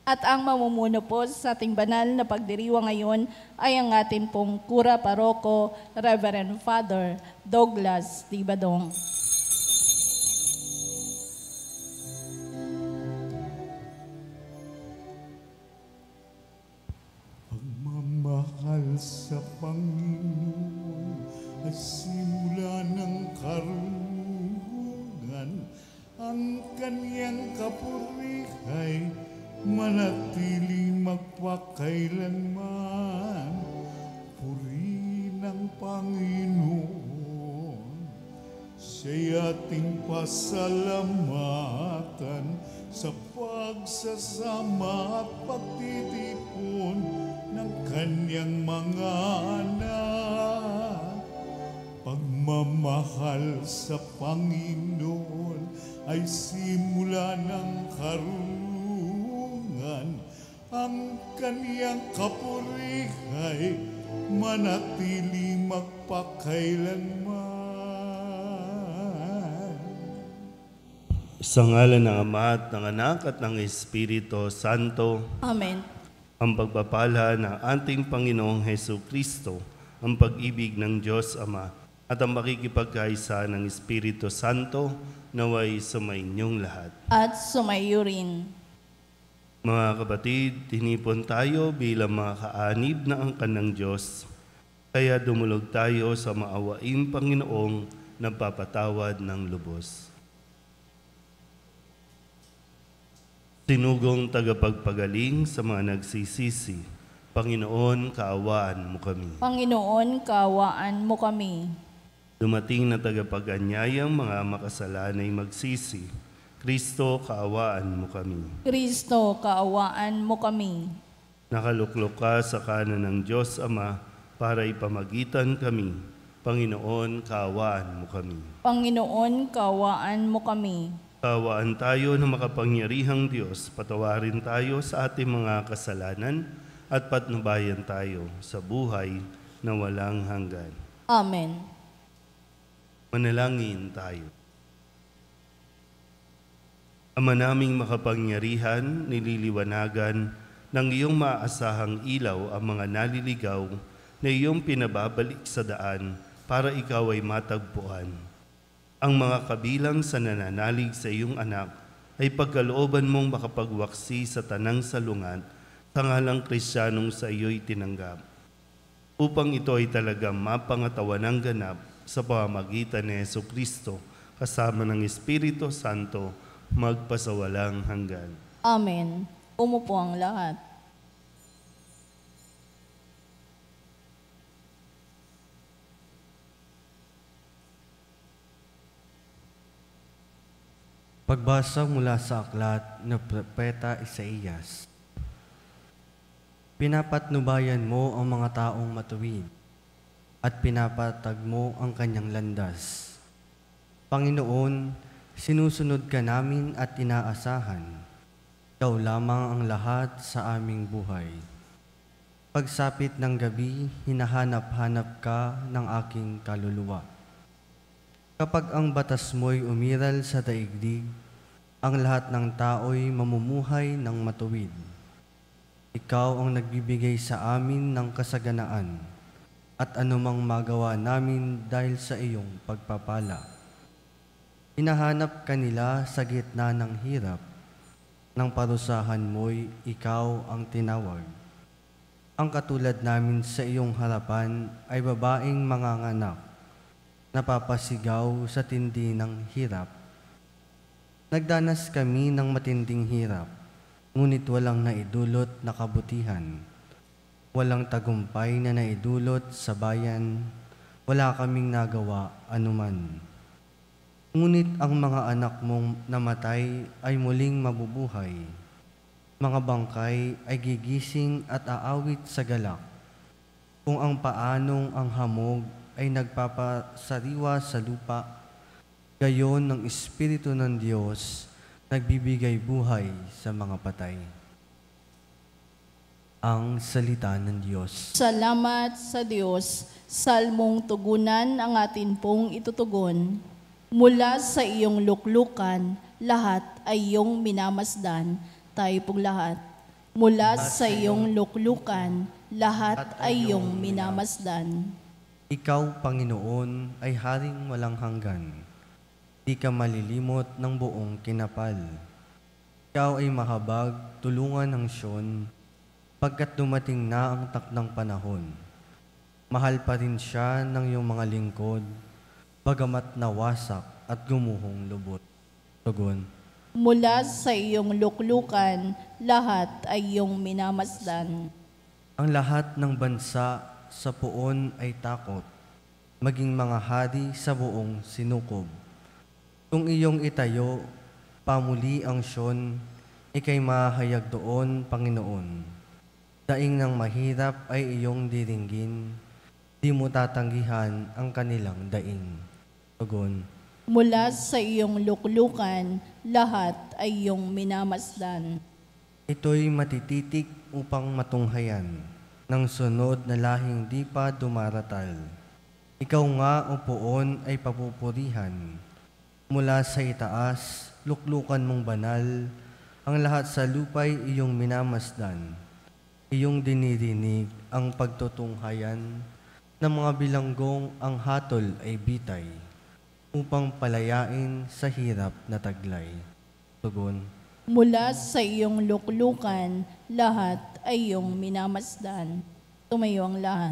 At ang mamumuno po sa ating banal na pagdiriwang ngayon ay ang ating pong Kura Paroko, Reverend Father Douglas Tibadong. Pagmamahal sa Panginoon ay simula ng karunungan, ang kaniyang kapurihay manatili magpakailanman. Purihin ang Panginoon, siya'y ating pasalamatan sa pagsasama at pagtitipon ng kanyang mga anak. Pagmamahal sa Panginoon ay simula ng karunungan, ang kaniyang kapurihay manatili magpakailanman. Sa ngalan ng Ama at ng Anak at ng Espiritu Santo. Amen. Ang pagpapala ng ating Panginoong Hesukristo, ang pag-ibig ng Diyos Ama, at ang makikipagkaisa ng Espiritu Santo naway sumainyong lahat. At sumayo rin. Mga kapatid, tinipon tayo bilang mga kaanib na angkan ng Diyos. Kaya dumulog tayo sa maawaing Panginoong nagpapatawad ng lubos. Sinugong tagapagpagaling sa mga nagsisisi, Panginoon, kaawaan mo kami. Panginoon, kaawaan mo kami. Dumating na tagapag-anyayang mga makasalanay magsisi, Kristo, kaawaan mo kami. Kristo, kaawaan mo kami. Nakaluklok ka sa kanan ng Diyos Ama para ipamagitan kami. Panginoon, kaawaan mo kami. Panginoon, kaawaan mo kami. Kaawaan tayo ng makapangyarihang Diyos, patawarin tayo sa ating mga kasalanan at patnubayan tayo sa buhay na walang hanggan. Amen. Manalangin tayo. Ama naming makapangyarihan, nililiwanagan ng iyong maaasahang ilaw ang mga naliligaw na iyong pinababalik sa daan para ikaw ay matagpuan. Ang mga kabilang sa nananalig sa iyong anak ay pagkalooban mong makapagwaksi sa tanang salungat sa ngalang Kristiyanong sa iyo'y tinanggap, upang ito ay talagang mapangatawan ng ganap sa pamamagitan ni Hesukristo kasama ng Espiritu Santo magpasawalang hanggan. Amen. Umupo ang lahat. Pagbasa mula sa aklat ng Propeta Isaías. Pinapatnubayan mo ang mga taong matuwid at pinapatag mo ang kanyang landas. Panginoon, sinusunod ka namin at inaasahan. Ikaw lamang ang lahat sa aming buhay. Pagsapit ng gabi, hinahanap-hanap ka ng aking kaluluwa. Kapag ang batas mo'y umiral sa daigdig, ang lahat ng tao'y mamumuhay ng matuwid. Ikaw ang nagbibigay sa amin ng kasaganaan at anumang magawa namin dahil sa iyong pagpapala. Hinahanap ka nila sa gitna ng hirap, ng parusahan mo'y ikaw ang tinawag. Ang katulad namin sa iyong harapan ay babaeng manganganak, napapasigaw sa tindi ng hirap. Nagdanas kami ng matinding hirap, ngunit walang naidulot na kabutihan. Walang tagumpay na naidulot sa bayan, wala kaming nagawa anuman. Ngunit ang mga anak mong namatay ay muling mabubuhay. Mga bangkay ay gigising at aawit sa galak. Kung ang paanong ang hamog ay nagpapasariwa sa lupa, gayon ng Espiritu ng Diyos nagbibigay buhay sa mga patay. Ang salita ng Diyos. Salamat sa Diyos, salmong tugunan ang atin pong itutugon. Mula sa iyong luklukan, lahat ay iyong minamasdan, tayo pong lahat. Mula sa iyong luklukan, lahat ay iyong minamasdan. Ikaw, Panginoon, ay haring walang hanggan. Di ka malilimot ng buong kinapal. Ikaw ay mahabag, tulungan ng Siyon, pagkat dumating na ang takdang panahon. Mahal pa rin siya ng iyong mga lingkod, bagamat nawasak at gumuhong lubot. Tugon. Mula sa iyong luklukan, lahat ay iyong minamasdan. Ang lahat ng bansa sa puon ay takot, maging mga hari sa buong sinukob. Kung iyong itayo, pamuli ang Siyon, ikay mahayag doon, Panginoon. Daing ng mahirap ay iyong diringgin, di mo tatanggihan ang kanilang daing. Tugon. Mula sa iyong luklukan, lahat ay iyong minamasdan. Ito'y matititik upang matunghayan ng sunod na lahing di pa dumaratal. Ikaw nga, o puon, ay papupurihan. Mula sa itaas, luklukan mong banal, ang lahat sa lupa'y iyong minamasdan. Iyong dinirinig ang pagtutunghayan ng mga bilanggong ang hatol ay bitay, upang palayain sa hirap na taglay. Tugon. Mula sa iyong luklukan, lahat ay iyong minamasdan. Tumayo ang lahat.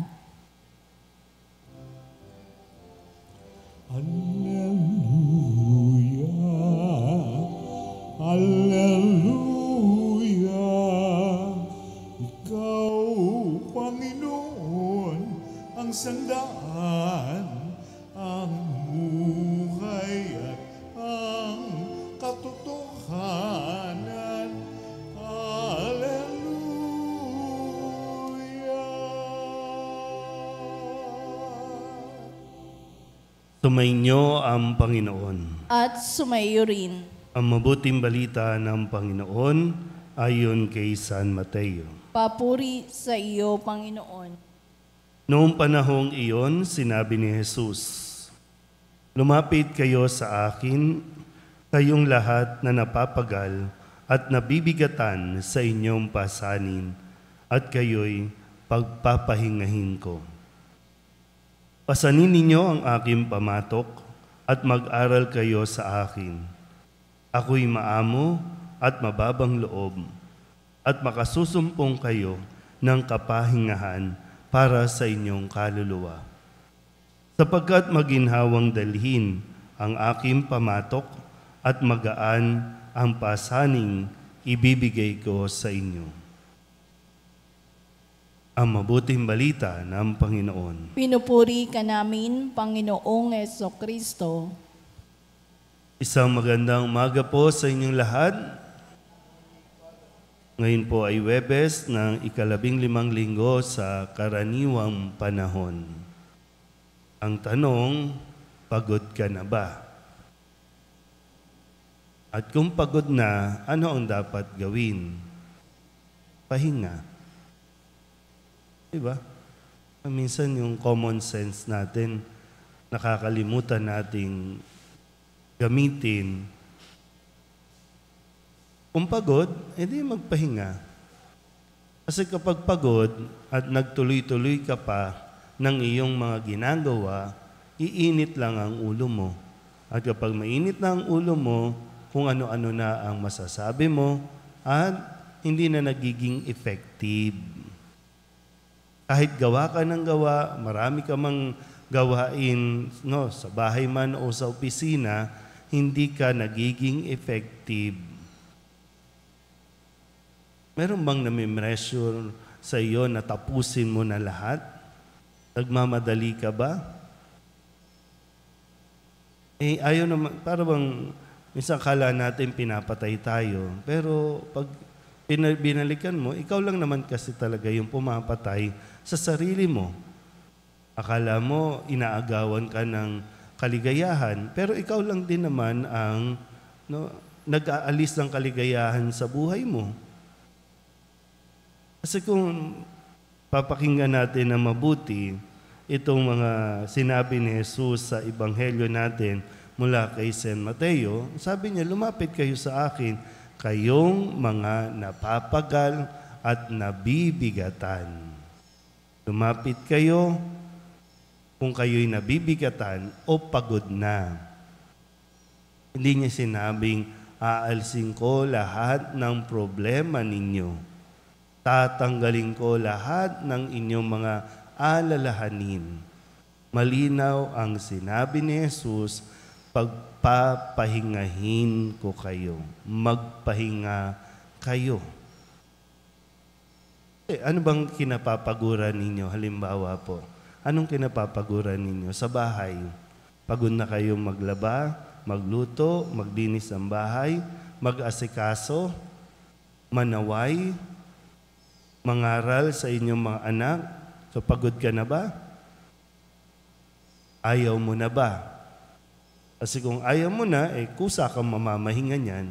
Alleluia, Alleluia. Ikaw, Panginoon, ang sandaan, ang buhay at ang katotohanan. Alleluia. Sumainyo ang Panginoon. At sumayo rin. Ang mabuting balita ng Panginoon ayon kay San Mateo. Papuri sa iyo, Panginoon. Noong panahong iyon, sinabi ni Jesus, "Lumapit kayo sa akin, kayong lahat na napapagal at nabibigatan sa inyong pasanin, at kayo'y pagpapahingahin ko. Pasanin ninyo ang aking pamatok at mag-aral kayo sa akin. Ako'y maamo at mababang loob, at makasusumpong kayo ng kapahingahan para sa inyong kaluluwa. Sapagkat maginhawang dalhin ang aking pamatok at magaan ang pasaning ibibigay ko sa inyo." Ang mabuting balita ng Panginoon. Pinupuri ka namin, Panginoong Jesucristo. Isang magandang umaga po sa inyong lahat. Ngayon po ay Huwebes ng 15 linggo sa karaniwang panahon. Ang tanong, pagod ka na ba? At kung pagod na, ano ang dapat gawin? Pahinga. Diba? Minsan yung common sense natin, nakakalimutan nating gamitin. Kung pagod, edi magpahinga. Kasi kapag pagod at nagtuloy-tuloy ka pa ng iyong mga ginagawa, iinit lang ang ulo mo. At kapag mainit na ang ulo mo, kung ano-ano na ang masasabi mo, at hindi na nagiging effective. Kahit gawa ka ng gawa, marami ka mang gawain sa bahay man o sa opisina, hindi ka nagiging effective. Meron bang nami-pressure sa iyo na tapusin mo na lahat? Nagmamadali ka ba? Ayaw naman, para bang minsan kala natin pinapatay tayo, pero pag binalikan mo, ikaw lang naman kasi talaga yung pumapatay sa sarili mo. Akala mo, inaagawan ka ng kaligayahan, pero ikaw lang din naman ang nag-aalis ng kaligayahan sa buhay mo. Kasi kung papakinggan natin na mabuti, itong mga sinabi ni Jesus sa Ebanghelyo natin mula kay San Mateo, sabi niya, lumapit kayo sa akin, kayong mga napapagal at nabibigatan. Lumapit kayo kung kayo'y nabibigatan o pagod na. Hindi niya sinabing, aalsin ko lahat ng problema ninyo. Tatanggalin ko lahat ng inyong mga alalahanin. Malinaw ang sinabi ni Jesus, pagpapahingahin ko kayo. Magpahinga kayo. Ano bang kinapapaguran ninyo? Halimbawa po, anong kinapapaguran ninyo? Sa bahay, pagod na kayong maglaba, magluto, maglinis ng bahay, mag-asikaso, manaway, mangaral sa inyong mga anak. So pagod ka na ba? Ayaw mo na ba? Kasi kung ayaw mo na, kusa kang mamamahinga niyan.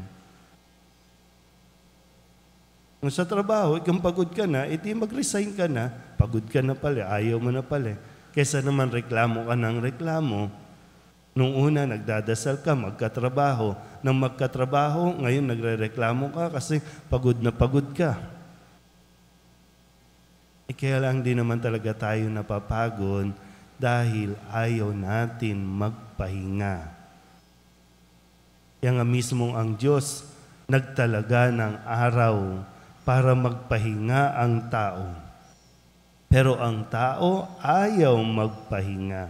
Kung sa trabaho, kung pagod ka na, mag-resign ka na, pagod ka na pala, ayaw mo na pala. Kesa naman reklamo ka ng reklamo, nung una nagdadasal ka, magkatrabaho. Nang magkatrabaho, ngayon nagre-reklamo ka kasi pagod na pagod ka. Kaya lang din naman talaga tayo napapagod dahil ayaw natin magpahinga. Kaya nga mismong ang Diyos nagtalaga ng araw para magpahinga ang tao. Pero ang tao ayaw magpahinga.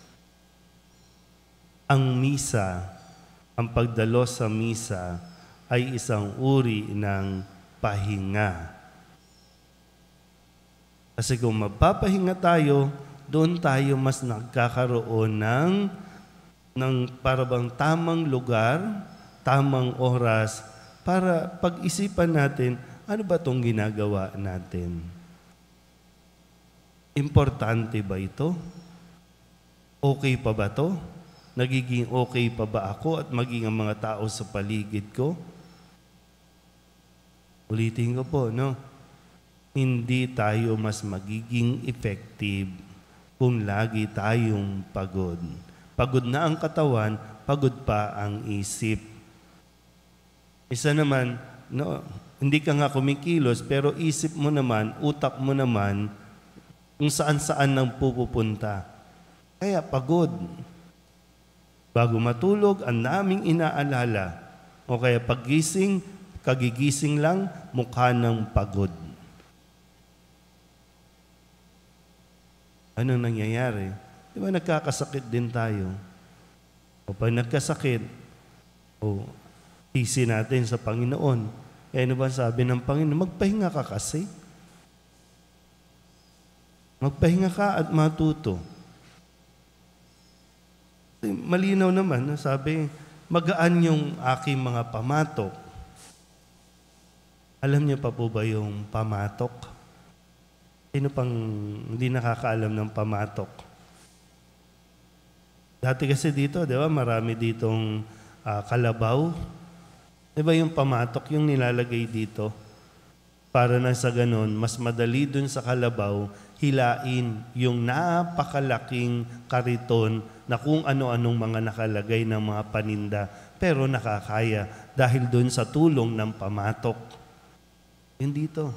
Ang misa, ang pagdalos sa misa ay isang uri ng pahinga. Kasi kung magpapahinga tayo, doon tayo mas nagkakaroon ng parabang tamang lugar, tamang oras, para pag-isipan natin, ano ba itong ginagawa natin? Importante ba ito? Okay pa ba ito? Nagiging okay pa ba ako at maging ang mga tao sa paligid ko? Ulitin ko po, no? Hindi tayo mas magiging effective kung lagi tayong pagod. Pagod na ang katawan, pagod pa ang isip. Isa naman, no, hindi ka nga kumikilos, pero isip mo naman, utak mo naman, kung saan-saan nang pupupunta. Kaya pagod. Bago matulog, ang naming inaalala. O kaya paggising, kagigising lang, mukha ng pagod. Anong nangyayari? Di ba nagkakasakit din tayo? O pag nagkasakit, hisi natin sa Panginoon. Ano ba sabi ng Panginoon? Magpahinga ka kasi. Magpahinga ka at matuto. Malinaw naman, sabi, magaan yung aking mga pamatok. Alam niyo pa po ba yung pamatok? Sino pang hindi nakakaalam ng pamatok? Dati kasi dito, di ba, marami ditong kalabaw. Di ba yung pamatok, yung nilalagay dito? Para na sa ganon, mas madali dun sa kalabaw, hilain yung napakalaking kariton na kung ano-anong mga nakalagay ng mga paninda, pero nakakaya dahil dun sa tulong ng pamatok. Yun dito.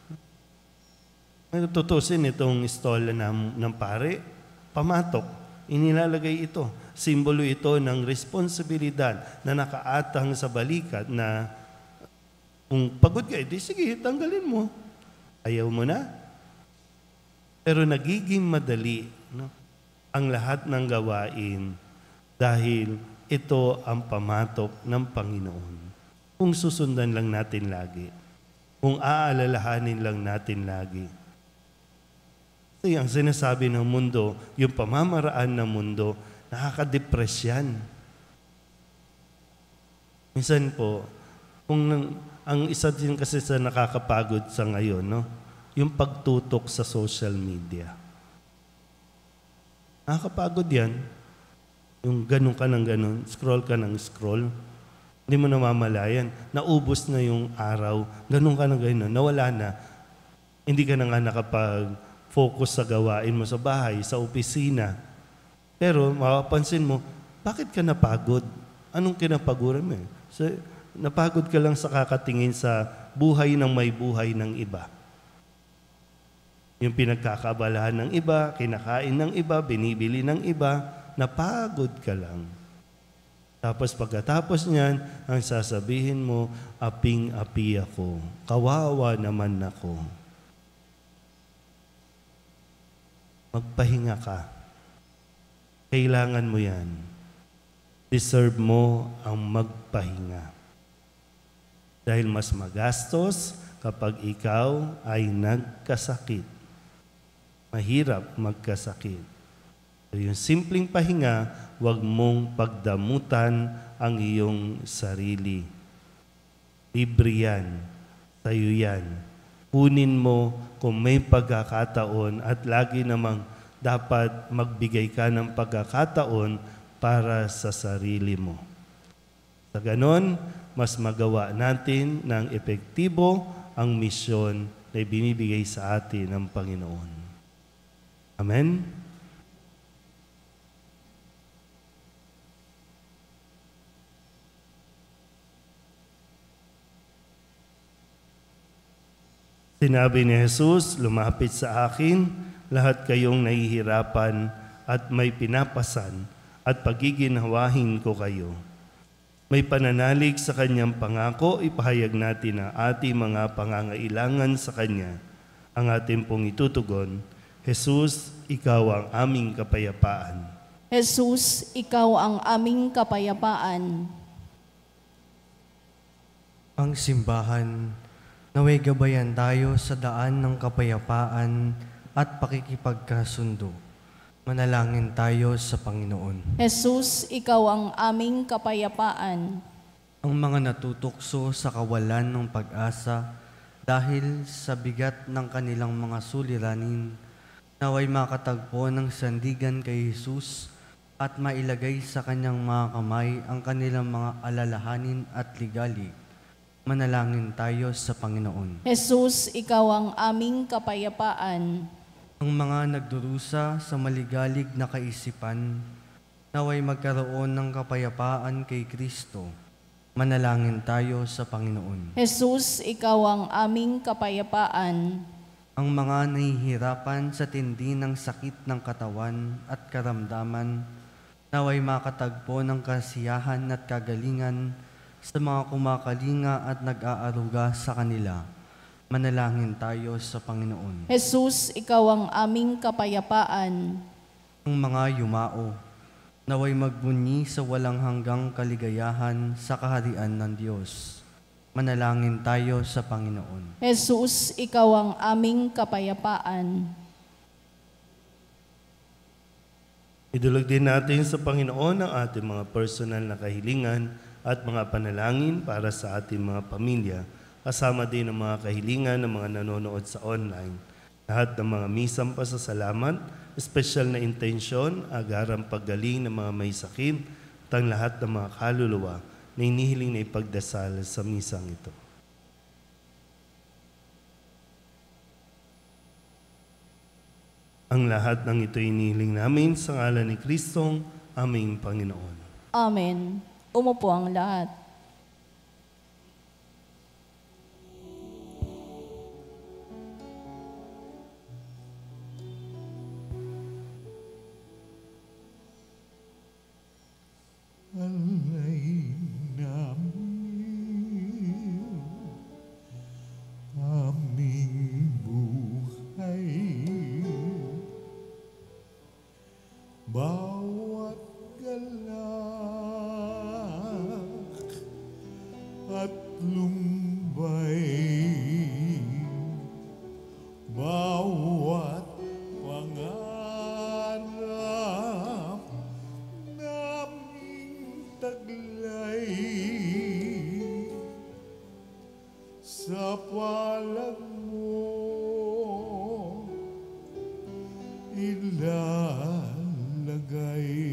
Tutusin itong stola ng pare, pamatok. Inilalagay ito. Simbolo ito ng responsibilidad na nakaatang sa balikat na kung pagod ka, sige, tanggalin mo. Ayaw mo na? Pero nagiging madali, no, ang lahat ng gawain dahil ito ang pamatok ng Panginoon. Kung susundan lang natin lagi, kung aalalahanin lang natin lagi. Kasi ang sinasabi ng mundo, yung pamamaraan ng mundo, nakaka-depress yan. Minsan po, ang isa din kasi sa nakakapagod sa ngayon, no, yung pagtutok sa social media. Nakakapagod yan. Yung ganun ka ng ganun, scroll ka ng scroll. Hindi mo namamalayan. Naubos na yung araw. Ganun ka ng ganun. Nawala na. Hindi ka na nga nakapag-focus sa gawain mo sa bahay, sa opisina. Pero mapapansin mo, bakit ka napagod? Anong kinapaguran mo? So, napagod ka lang sa kakatingin sa buhay ng may buhay ng iba. Yung pinagkakabalahan ng iba, kinakain ng iba, binibili ng iba, napagod ka lang. Tapos pagkatapos niyan, ang sasabihin mo, aping-api ako. Kawawa naman ako. Magpahinga ka. Kailangan mo yan. Deserve mo ang magpahinga. Dahil mas magastos kapag ikaw ay nagkasakit. Mahirap magkasakit. So yung simpleng pahinga, huwag mong pagdamutan ang iyong sarili. Libre yan. Sa'yo yan. Kunin mo kung may pagkakataon at lagi namang dapat magbigay ka ng pagkakataon para sa sarili mo. Sa ganon, mas magawa natin ng epektibo ang misyon na binibigay sa atin ng Panginoon. Amen? Sinabi ni Jesus, lumapit sa akin, lahat kayong nahihirapan at may pinapasan at pagiginhawahin ko kayo. May pananalig sa kanyang pangako, ipahayag natin ang ating mga pangangailangan sa kanya. Ang ating pong itutugon, Jesus, ikaw ang aming kapayapaan. Jesus, ikaw ang aming kapayapaan. Ang simbahan, naway gabayan tayo sa daan ng kapayapaan at pakikipagkasundo. Manalangin tayo sa Panginoon. Jesus, ikaw ang aming kapayapaan. Ang mga natutukso sa kawalan ng pag-asa dahil sa bigat ng kanilang mga suliranin, naway makatagpo ng sandigan kay Jesus at mailagay sa kanyang mga kamay ang kanilang mga alalahanin at ligali. Manalangin tayo sa Panginoon. Jesus, ikaw ang aming kapayapaan. Ang mga nagdurusa sa maligalig na kaisipan, naway magkaroon ng kapayapaan kay Kristo. Manalangin tayo sa Panginoon. Jesus, ikaw ang aming kapayapaan. Ang mga nahihirapan sa tindi ng sakit ng katawan at karamdaman, naway makatagpo ng kasiyahan at kagalingan sa mga kumakalinga at nag-aaruga sa kanila. Manalangin tayo sa Panginoon. Jesus, ikaw ang aming kapayapaan. Ang mga yumao, naway magbunyi sa walang hanggang kaligayahan sa kaharian ng Diyos. Manalangin tayo sa Panginoon. Jesus, ikaw ang aming kapayapaan. Idulog din natin sa Panginoon ang ating mga personal na kahilingan at mga panalangin para sa ating mga pamilya, kasama din ang mga kahilingan ng mga nanonood sa online. Lahat ng mga misang pasasalamat, espesyal na intensyon, agarang paggaling ng mga may sakit, at ang lahat ng mga kaluluwa na inihiling na ipagdasal sa misang ito. Ang lahat ng ito inihiling namin sa ngalan ni Kristong aming Panginoon. Amen. Umupo ang lahat. Alay namin aming buhay, bawat galak at lumbay, bawat pangarap naming taglay, sa palad mo ilalagay.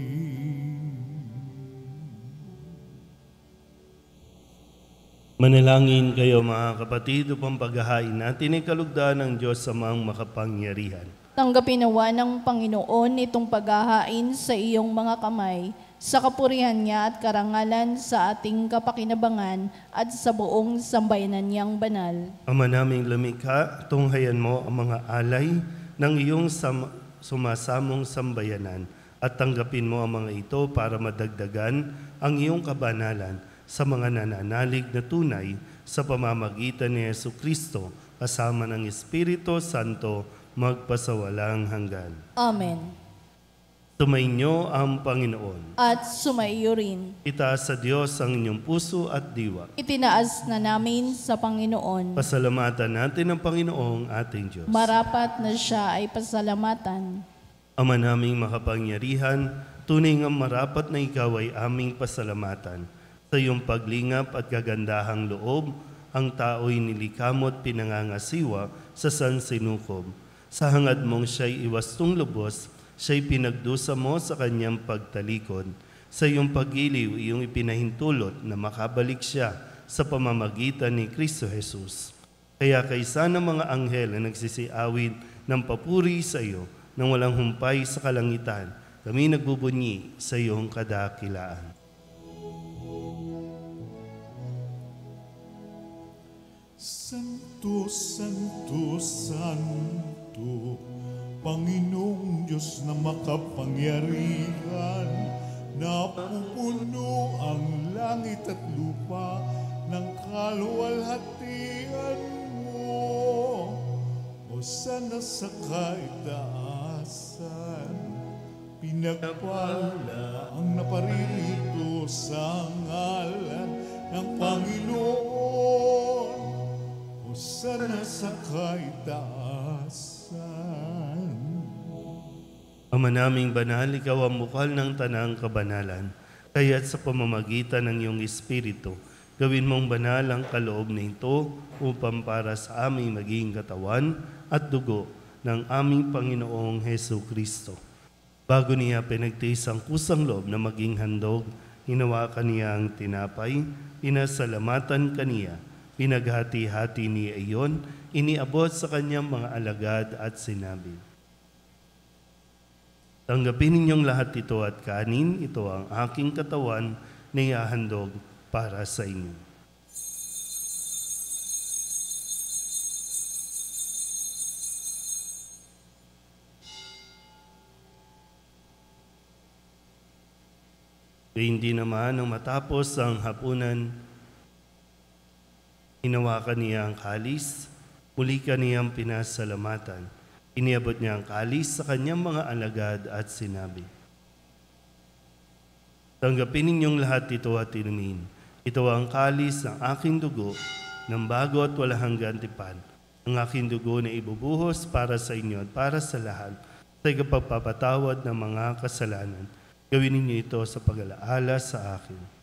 Manalangin kayo mga kapatid upang paghahain natin ay kalugdan ng Diyos sa mga makapangyarihan. Tanggapin nawa ng Panginoon itong paghahain sa iyong mga kamay sa kapurihan niya at karangalan sa ating kapakinabangan at sa buong sambayanan niyang banal. Ama naming lumikha, tunghayan mo ang mga alay ng iyong sumasamong sambayanan at tanggapin mo ang mga ito para madagdagan ang iyong kabanalan sa mga nananalig na tunay sa pamamagitan ni Jesucristo kasama ng Espiritu Santo magpasawalang hanggan. Amen. Sumainyo ang Panginoon. At sumaiyo rin. Itaas sa Diyos ang inyong puso at diwa. Itinaas na namin sa Panginoon. Pasalamatan natin ang Panginoong ating Diyos. Marapat na siya ay pasalamatan. Ama naming makapangyarihan, tunay nga marapat na ikaw ay aming pasalamatan. Sa iyong paglingap at kagandahang loob, ang tao'y nilikamot pinangangasiwa sa sansinukob. Sa hangad mong siya'y iwastong lubos, siya'y pinagdusa mo sa kanyang pagtalikod. Sa iyong pag-iliw, iyong ipinahintulot na makabalik siya sa pamamagitan ni Kristo Jesus. Kaya kaysa ng mga anghel na nagsisiawit ng papuri sa iyo, nang walang humpay sa kalangitan, kami nagbubunyi sa iyong kadakilaan. Santo, Santo, Santo, Panginoong Diyos na makapangyarihan, napupuno ang langit at lupa ng kaluwalhatian mo. Hosana sa kaitaasan, pinagpala ang naparirito sa ngalan ng Panginoon. Hosana sa kaitaasan. Ama naming banal, ikaw ang bukal ng tanang kabanalan, kaya't sa pamamagitan ng iyong Espiritu, gawin mong banal ang kaloob na ito upang para sa aming maging katawan at dugo ng aming Panginoong Hesu Kristo. Bago niya pinagtiis ang kusang loob na maging handog, hinawakan niya ang tinapay, pinasalamatan kaniya, pinaghati-hati niya iyon, iniabot sa kanyang mga alagad at sinabi, tanggapin ninyong lahat ito at kanin, ito ang aking katawan na ihahandog para sa inyo. Hindi naman nang matapos ang hapunan, hinawakan niya ang kalis, muli kaniyang pinasalamatan. Iniabot niya ang kalis sa kanyang mga alagad at sinabi, tanggapin ninyong lahat ito at inumin. Ito ang kalis ng aking dugo ng bago at walang gantipan. Ang aking dugo na ibubuhos para sa inyo at para sa lahat sa ikapagpapatawad ng mga kasalanan. Gawin ninyo ito sa pag-alaala sa akin.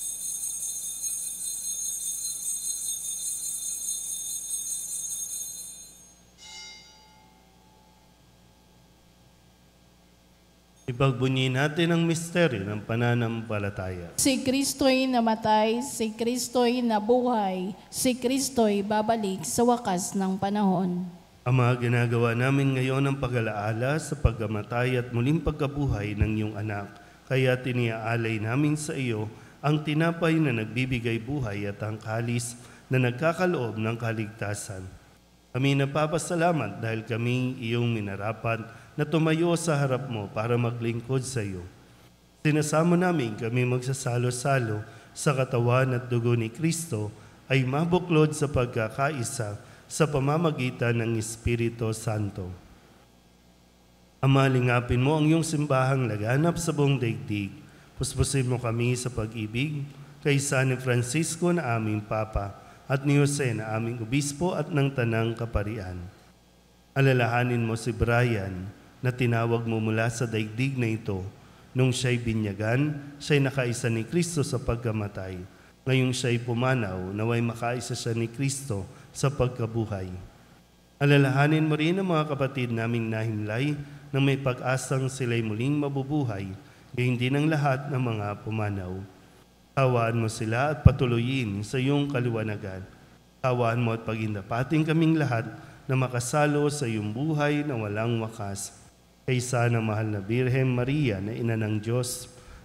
Ipagbunyi natin ang misteryo ng pananampalataya. Si Kristo'y namatay, si Kristo'y nabuhay, si Kristo'y babalik sa wakas ng panahon. Ama, ginagawa namin ngayon ang pag-alaala sa pagkamatay at muling pagkabuhay ng iyong anak. Kaya tiniaalay namin sa iyo ang tinapay na nagbibigay buhay at ang kalis na nagkakaloob ng kaligtasan. Kami napapasalamat dahil kami iyong minarapat na tumayo sa harap mo para maglingkod sa iyo. Sinasamo namin kami magsasalo-salo sa katawan at dugo ni Kristo ay mabuklod sa pagkakaisa sa pamamagitan ng Espiritu Santo. Ama, lingapin mo ang iyong simbahang laganap sa buong daigdig. Puspusin mo kami sa pag-ibig kaysa ni Francisco na aming Papa at ni Jose na aming Obispo at ng Tanang Kaparian. Alalahanin mo si Brian na tinawag mo mula sa daigdig na ito. Nung siya'y binyagan, siya'y nakaisa ni Kristo sa pagkamatay. Ngayong siya'y pumanaw, naway makaisa siya ni Kristo sa pagkabuhay. Alalahanin mo rin ang mga kapatid naming nahimlay na may pag-asang sila'y muling mabubuhay, gayon din ang lahat ng mga pumanaw. Tawaan mo sila at patuloyin sa iyong kaliwanagan. Tawaan mo at pagindapating kaming lahat na makasalo sa iyong buhay na walang wakas. Kaysa ng mahal na Birhen Maria na Ina ng Diyos,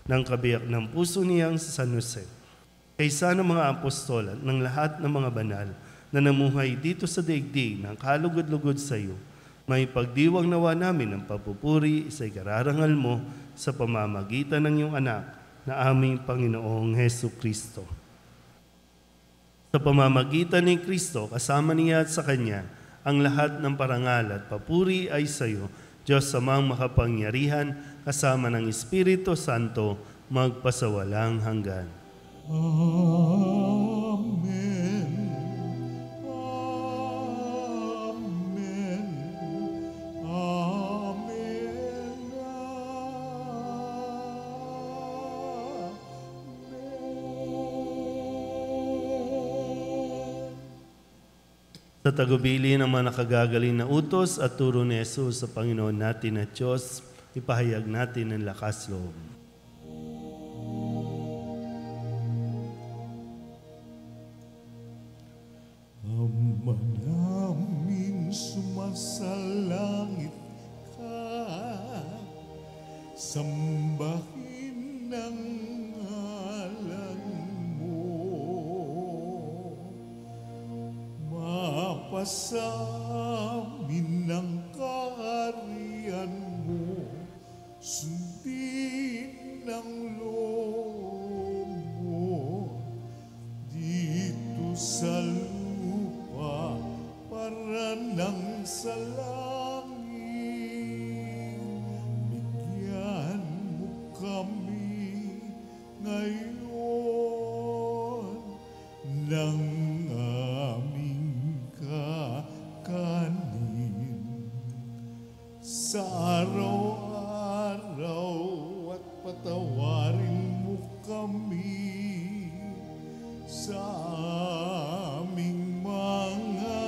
ng kabiyak ng puso niyang si San Jose. Kaysa ng mga apostol at ng lahat ng mga banal na namuhay dito sa daigdig ng kalugod-lugod sa iyo, may pagdiwang nawa namin ng papupuri sa ikararangal mo sa pamamagitan ng iyong anak na aming Panginoong Hesu Kristo. Sa pamamagitan ni Kristo, kasama niya at sa Kanya, ang lahat ng parangal at papuri ay sa iyo, Diyos amang makapangyarihan, kasama ng Espiritu Santo, magpasawalang hanggan. Amen. Amen. Amen. Amen. Sa tagubili ng mga nakagagaling na utos at turo ni Jesus sa Panginoon natin at Diyos, ipahayag natin ang lakas loob. Ama namin sumasalangit ka, sambahin ang ngalan mo. Mapasamin ang kaharian mo, sundin ang loob mo dito sa lupa para nang sa langit. Bigyan mo kami ngayon ng aming kakanin sa araw-araw, at patawarin mo kami sa aming mga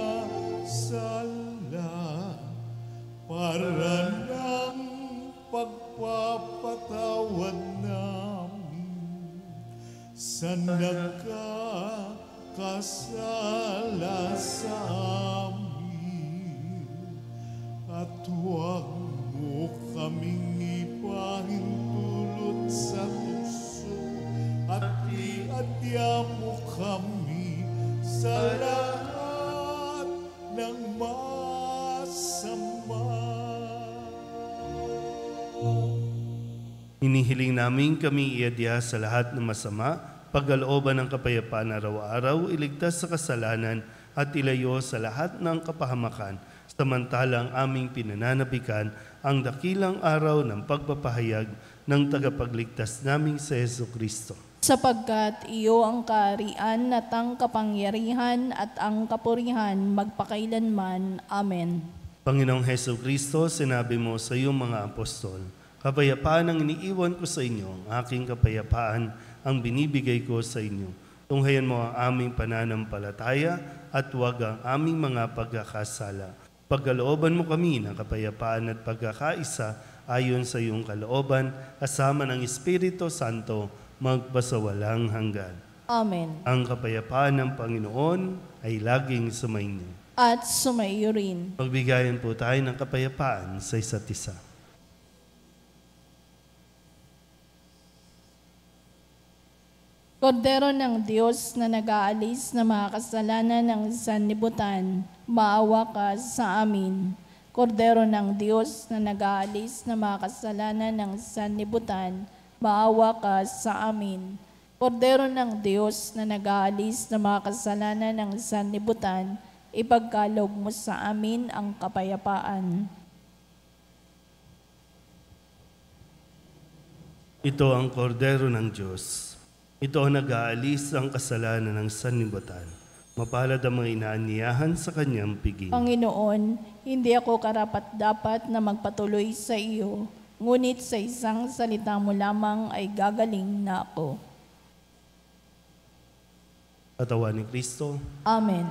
sala para ng pagpapatawad namin sa nagkakasala sa amin, at huwag mo kaming ipahintulot sa tukso, at iadya mo kami sa lahat ng masama. Hinihiling namin kami iadya sa lahat ng masama, pagkalooban ng kapayapaan araw-araw, iligtas sa kasalanan at ilayo sa lahat ng kapahamakan, samantalang aming pinananabikan ang dakilang araw ng pagpapahayag ng tagapagligtas naming sa Hesu Kristo. Sapagkat iyo ang kaharian at ang kapangyarihan at ang kapurihan magpakailanman. Amen. Panginoong Hesu Kristo, sinabi mo sa iyong mga apostol, kapayapaan ang iniiwan ko sa inyo, ang aking kapayapaan ang binibigay ko sa inyo. Tunghayan mo ang aming pananampalataya at huwag ang aming mga pagkakasala. Pagkalooban mo kami ng kapayapaan at pagkakaisa ayon sa iyong kalooban, kasama ng Espiritu Santo, magpasawalang hanggan. Amen. Ang kapayapaan ng Panginoon ay laging sumainyo. At sumaiyo rin. Magbigayan po tayo ng kapayapaan sa isa't isa. Kordero ng Diyos na nag-aalis ng mga kasalanan ng sanlibutan, maawa ka sa amin. Kordero ng Diyos na nag-aalis ng mga kasalanan ng sanlibutan, maawa ka sa amin. Kordero ng Diyos na nag-aalis ng mga kasalanan ng sanlibutan, ipagkaloob mo sa amin ang kapayapaan. Ito ang kordero ng Diyos. Ito ang nag-aalis ang kasalanan ng sanlibutan. Mapalad ang mga inaanyayahan sa kanyang piging. Panginoon, hindi ako karapat-dapat na magpatuloy sa iyo, ngunit sa isang salita mo lamang ay gagaling na ako. Katawan ni Kristo. Amen.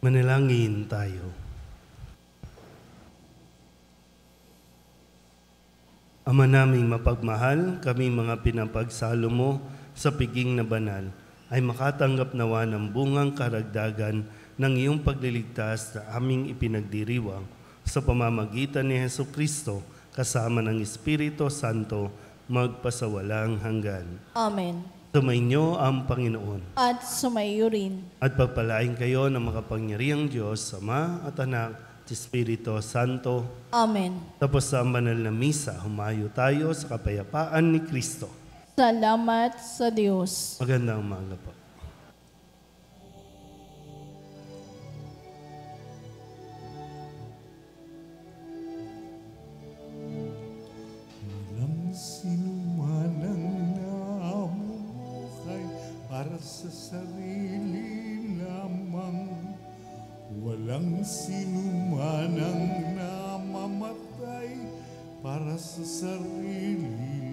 Manalangin tayo. Ama naming mapagmahal, kami mga pinapagsalo mo sa piging na banal, ay makatanggap nawa ng bungang karagdagan ng iyong pagliligtas na aming ipinagdiriwang sa pamamagitan ni Hesukristo kasama ng Espiritu Santo magpasawalang hanggan. Amen. Sumainyo ang Panginoon. At sumayo rin. At pagpalain kayo ng makapangyarihang Diyos, Ama at Anak at Espiritu Santo. Amen. Tapos sa banal na misa, humayo tayo sa kapayapaan ni Kristo. Salamat sa Diyos. Magandang umaga po. Walang sinuman ang namumuhay para sa sarili lamang. Walang sinuman ang namamatay para sa sarili